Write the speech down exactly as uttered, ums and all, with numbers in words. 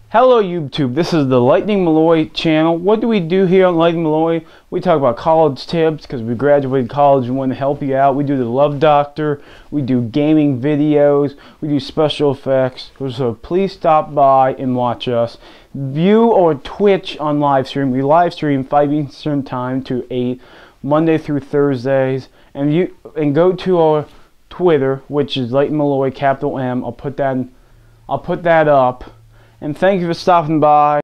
Hello YouTube, this is the Lightningmaloy channel. What do we do here on Lightningmaloy? We talk about college tips because we graduated college and want to help you out. We do the Love Doctor, we do gaming videos, we do special effects. So please stop by and watch us. View or Twitch on live stream. We live stream five Eastern time to eight, Monday through Thursdays. And you and go to our Twitter, which is Lightningmaloy, capital M. I'll put that I'll put that up. And thank you for stopping by.